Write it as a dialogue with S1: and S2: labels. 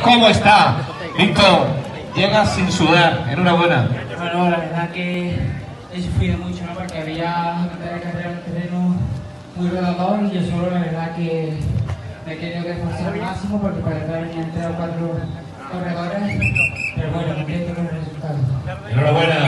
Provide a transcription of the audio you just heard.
S1: ¿Cómo está? Víctor, llega sin sudar. Enhorabuena.
S2: Bueno, la verdad que he sufrido mucho, ¿no? Porque había mitad de carrera en un terreno muy rodador y yo solo, la verdad que me he tenido que esforzar al máximo porque para entrar venían 3 o 4 corredores, pero bueno, contento con el resultado.
S1: Enhorabuena.